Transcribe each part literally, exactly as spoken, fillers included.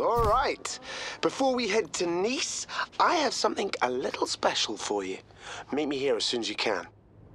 All right. Before we head to Nice, I have something a little special for you. Meet me here as soon as you can.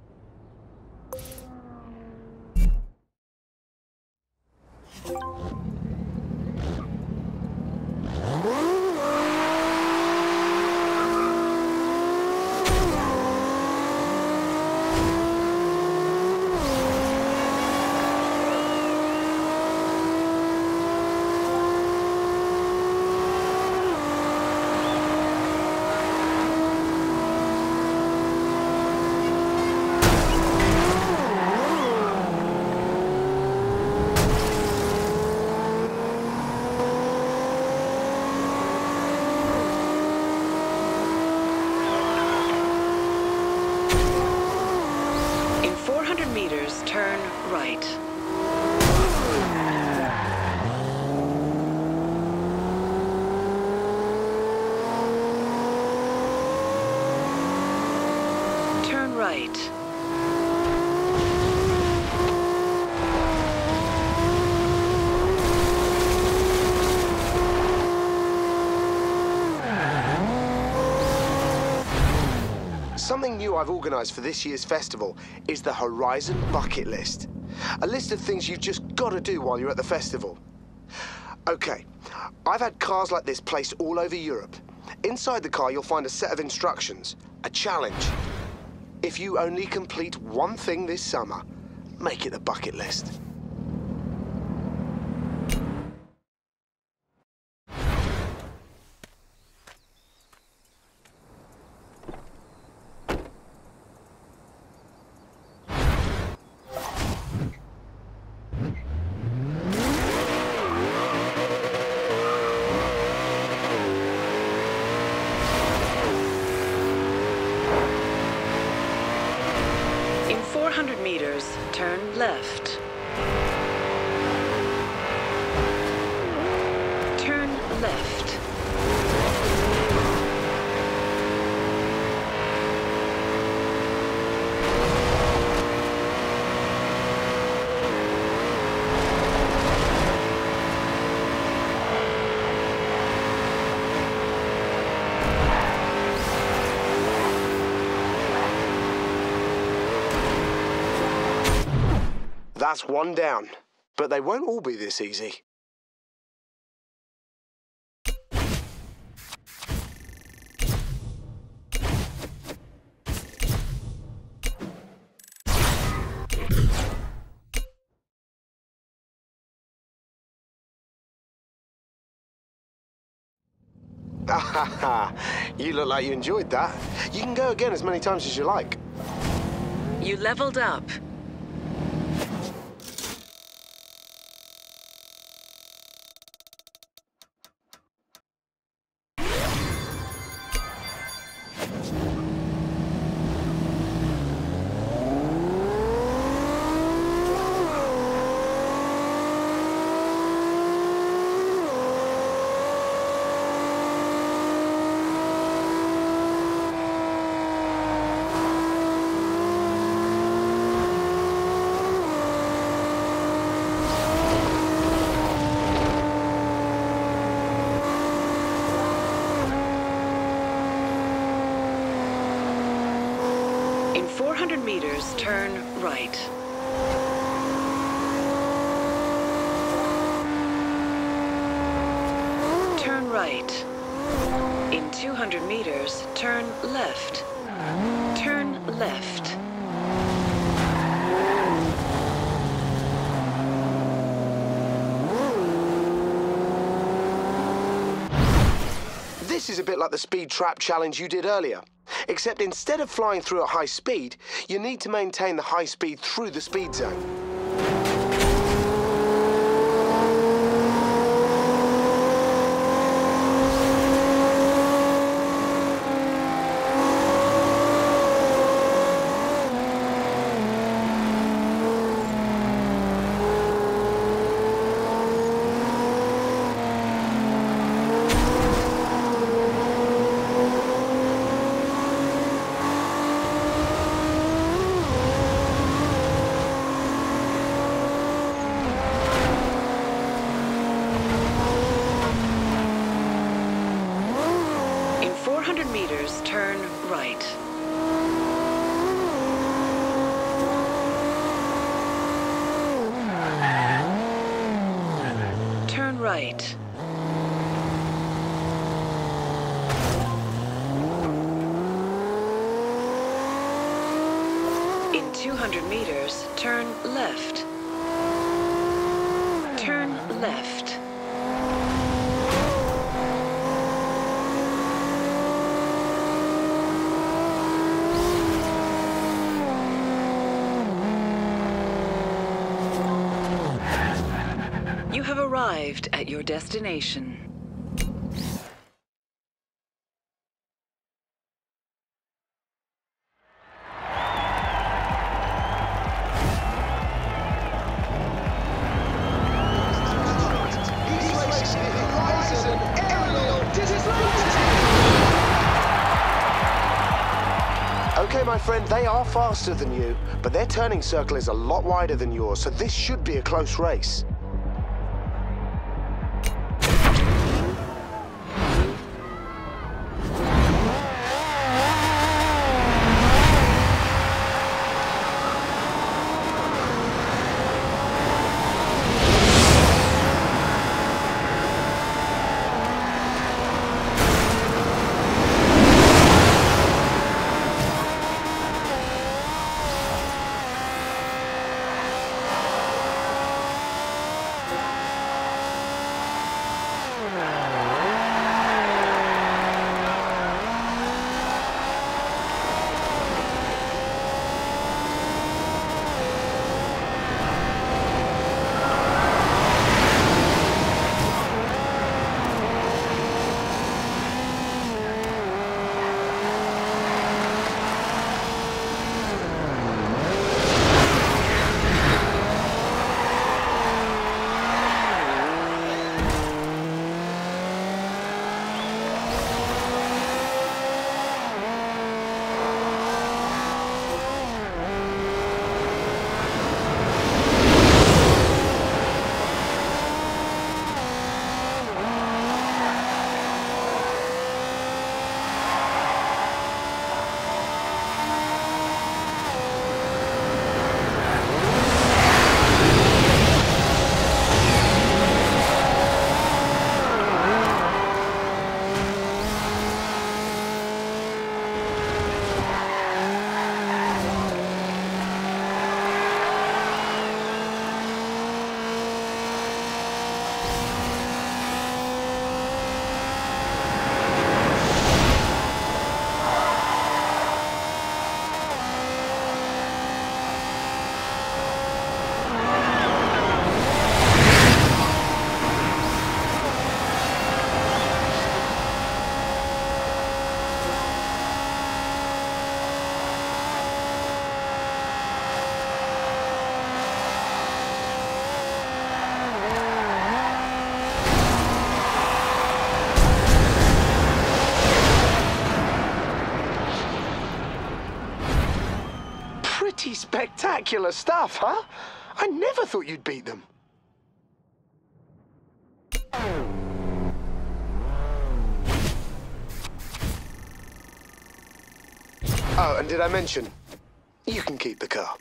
Turn right. Turn right. Something new I've organised for this year's festival is the Horizon Bucket List. A list of things you've just got to do while you're at the festival. Okay, I've had cars like this placed all over Europe. Inside the car you'll find a set of instructions, a challenge. If you only complete one thing this summer, make it the bucket list. four hundred meters, turn left. Turn left. That's one down, but they won't all be this easy. You look like you enjoyed that. You can go again as many times as you like. You leveled up. four hundred meters, turn right. Turn right. In two hundred meters, turn left. Turn left. This is a bit like the speed trap challenge you did earlier. Except instead of flying through at high speed, you need to maintain the high speed through the speed zone. meters, turn right. Turn right. In two hundred meters, turn left. Turn left. You have arrived at your destination. Okay, my friend, they are faster than you, but their turning circle is a lot wider than yours, so this should be a close race. Pretty spectacular stuff, huh? I never thought you'd beat them. Oh, and did I mention, you can keep the car.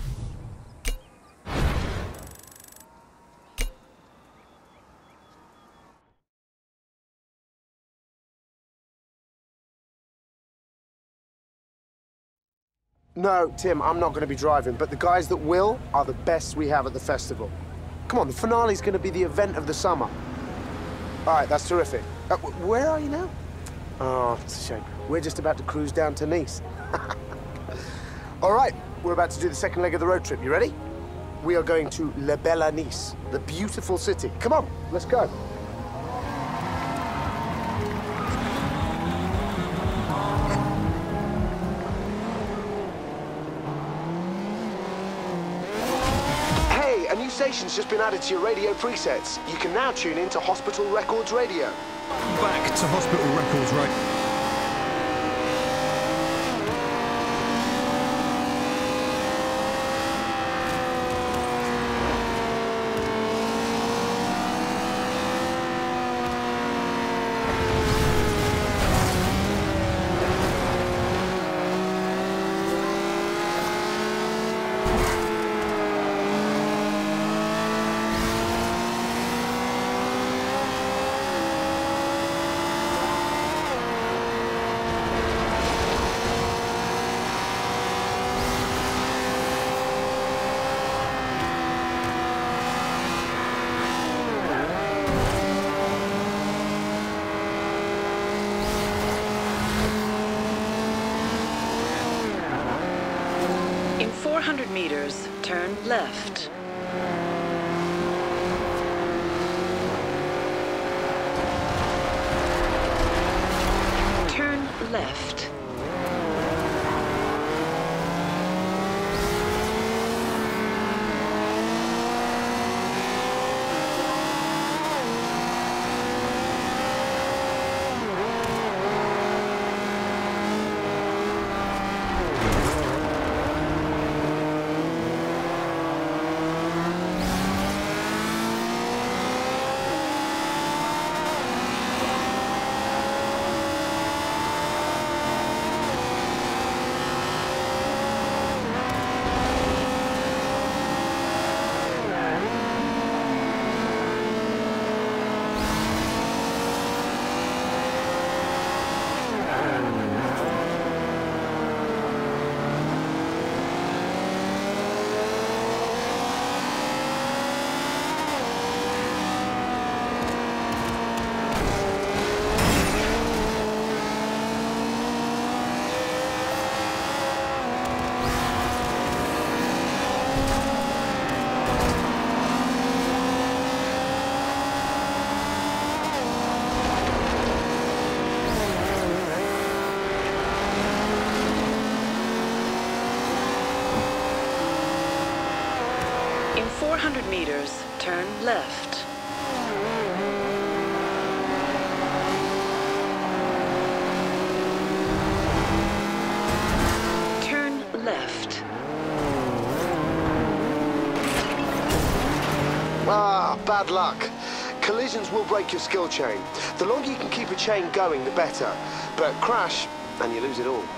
No, Tim, I'm not going to be driving, but the guys that will are the best we have at the festival. Come on, the finale's going to be the event of the summer. All right, that's terrific. Uh, where are you now? Oh, it's a shame. We're just about to cruise down to Nice. All right, we're about to do the second leg of the road trip. You ready? We are going to La Bella Nice, the beautiful city. Come on, let's go. Hey, a new station's just been added to your radio presets. You can now tune in to Hospital Records Radio. Back to Hospital Records Radio. meters, turn left. Turn left. four hundred meters, turn left. Turn left. Ah, bad luck. Collisions will break your skill chain. The longer you can keep a chain going, the better. But crash, and you lose it all.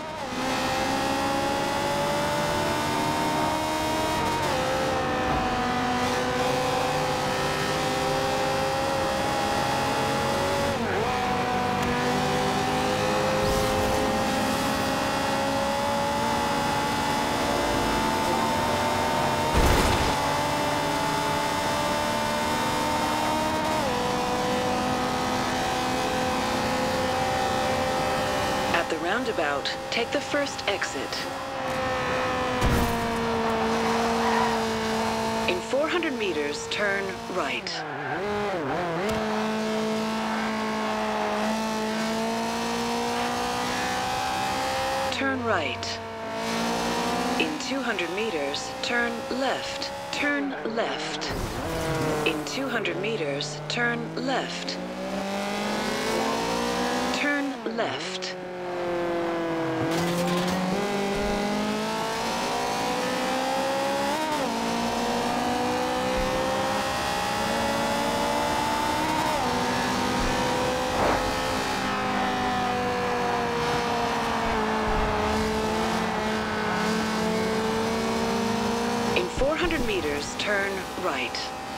At the roundabout, take the first exit. In four hundred meters, turn right. Turn right. In two hundred meters, turn left. Turn left. In two hundred meters, turn left. Turn left. In four hundred meters, turn right.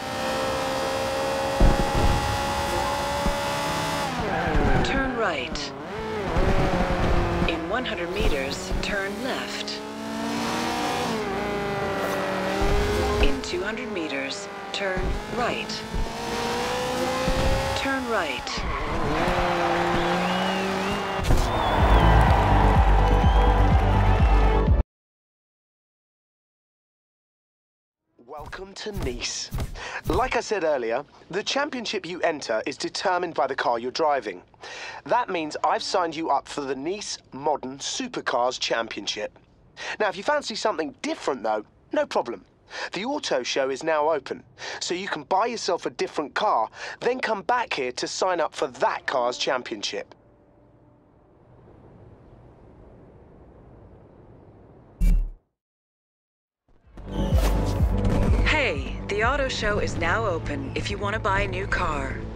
Turn right. In one hundred meters, turn left. In two hundred meters, turn right. Turn right. Welcome to Nice. Like I said earlier, the championship you enter is determined by the car you're driving. That means I've signed you up for the Nice Modern Supercars Championship. Now, if you fancy something different though, no problem. The auto show is now open, so you can buy yourself a different car, then come back here to sign up for that car's championship. Hey, the auto show is now open if you want to buy a new car.